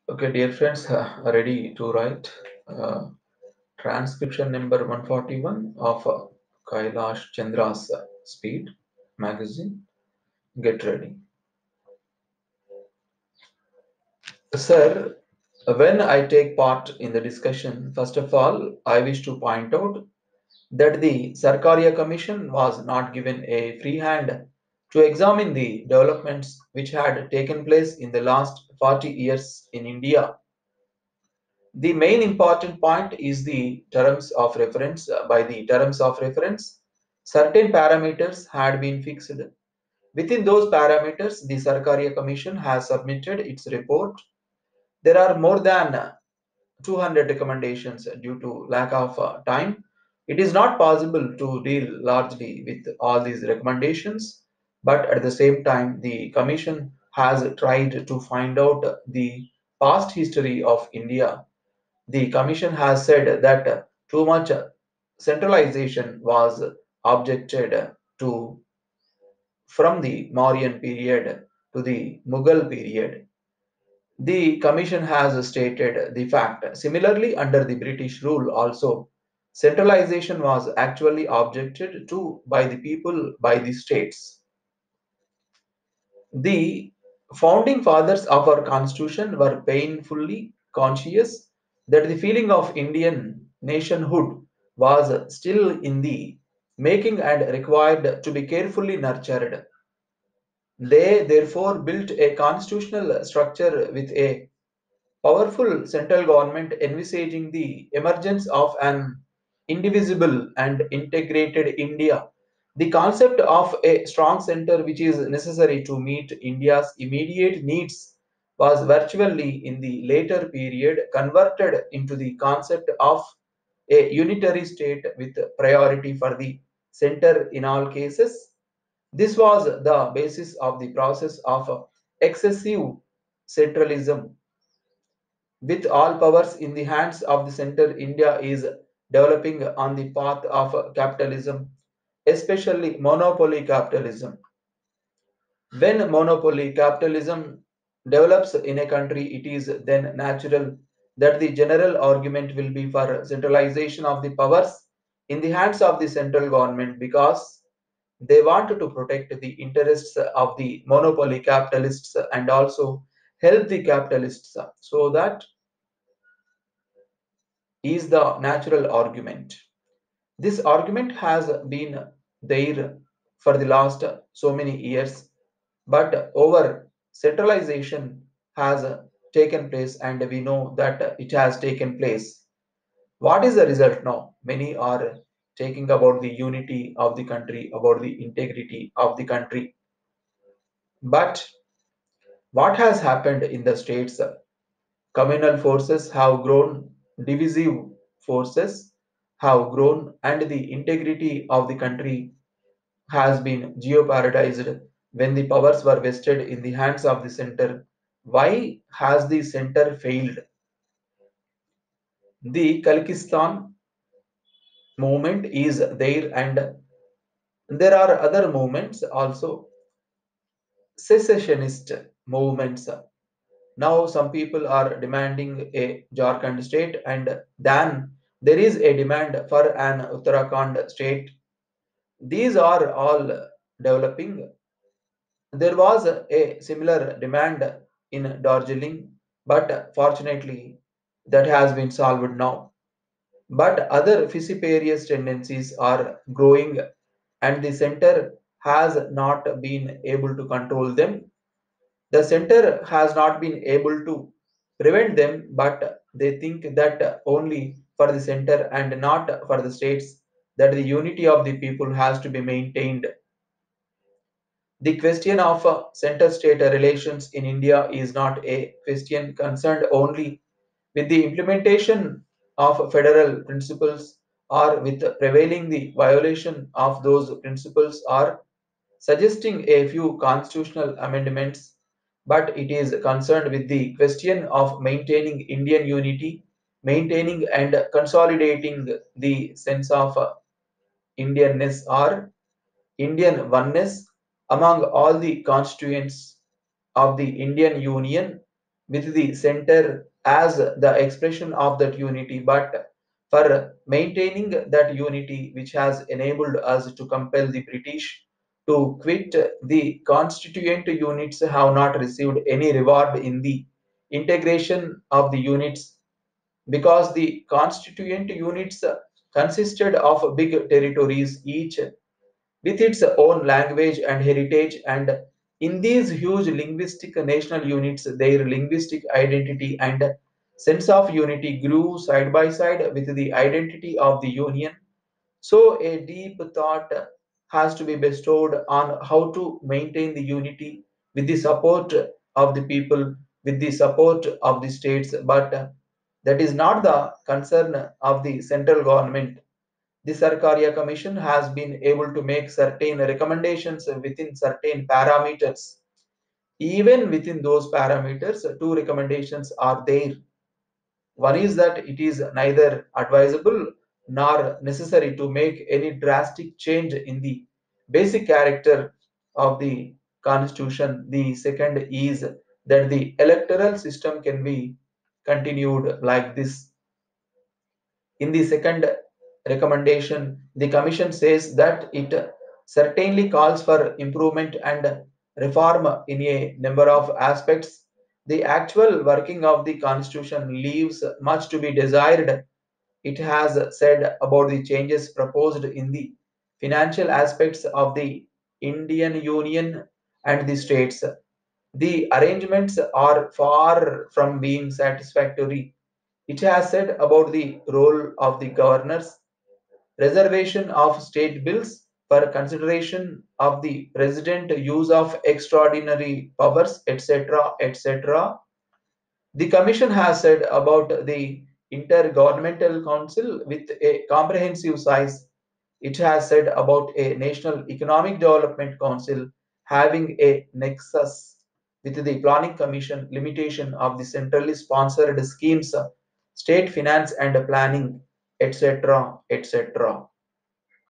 Okay, dear friends, ready to write uh, transcription number 141 of Kailash Chandra's Speed magazine. Get ready. Sir, when I take part in the discussion, first of all, I wish to point out that the Sarkaria Commission was not given a free hand to examine the developments which had taken place in the last 40 years in India. The main important point is the terms of reference. By the terms of reference, certain parameters had been fixed. Within those parameters, the Sarkaria Commission has submitted its report. There are more than 200 recommendations due to lack of time. It is not possible to deal largely with all these recommendations, but at the same time, the Commission has tried to find out the past history of India. The Commission has said that too much centralization was objected to from the Mauryan period to the Mughal period. The Commission has stated the fact. Similarly, under the British rule, also, centralization was actually objected to by the people, by the states. The founding fathers of our constitution were painfully conscious that the feeling of Indian nationhood was still in the making and required to be carefully nurtured. They therefore built a constitutional structure with a powerful central government envisaging the emergence of an indivisible and integrated India. The concept of a strong center which is necessary to meet India's immediate needs was virtually in the later period converted into the concept of a unitary state with priority for the center in all cases. This was the basis of the process of excessive centralism. With all powers in the hands of the center, India is developing on the path of capitalism, especially monopoly capitalism. When monopoly capitalism develops in a country, it is then natural that the general argument will be for centralization of the powers in the hands of the central government because they want to protect the interests of the monopoly capitalists and also help the capitalists so that is the natural argument. This argument has been there for the last so many years, but over centralization has taken place, and we know that it has taken place. What is the result now? Many are taking about the unity of the country, about the integrity of the country. But what has happened in the states? Communal forces have grown, divisive forces have grown, and the integrity of the country has been jeopardized when the powers were vested in the hands of the center. Why has the center failed? The Kalikistan movement is there, and there are other movements also, secessionist movements. Now, some people are demanding a Jharkhand state, and then there is a demand for an Uttarakhand state. These are all developing. There was a similar demand in Darjeeling, but fortunately, that has been solved now. But other fissiparous tendencies are growing, and the center has not been able to control them. The center has not been able to prevent them, but they think that only for the center and not for the states that the unity of the people has to be maintained. The question of center state relations in India is not a question concerned only with the implementation of federal principles or with prevailing the violation of those principles or suggesting a few constitutional amendments, but it is concerned with the question of maintaining Indian unity, maintaining and consolidating the sense of Indianness or Indian oneness among all the constituents of the Indian Union. with the center as the expression of that unity, but for maintaining that unity, which has enabled us to compel the British to quit, the constituent units have not received any reward in the integration of the units because the constituent units consisted of big territories, each with its own language and heritage, and in these huge linguistic national units, their linguistic identity and sense of unity grew side by side with the identity of the union. So, a deep thought has to be bestowed on how to maintain the unity with the support of the people, with the support of the states, but that is not the concern of the central government. The Sarkaria Commission has been able to make certain recommendations within certain parameters. Even within those parameters, two recommendations are there. One is that it is neither advisable nor necessary to make any drastic change in the basic character of the constitution. The second is that the electoral system can be continued like this. In the second recommendation, the Commission says that it certainly calls for improvement and reform in a number of aspects. The actual working of the Constitution leaves much to be desired. It has said about the changes proposed in the financial aspects of the Indian Union and the states. The arrangements are far from being satisfactory. It has said about the role of the governors, reservation of state bills for consideration of the president, use of extraordinary powers, etc. etc. The Commission has said about the Intergovernmental Council with a comprehensive size. It has said about a National Economic Development Council having a nexus with the Planning Commission, limitation of the centrally sponsored schemes, state finance and planning, etc. etc.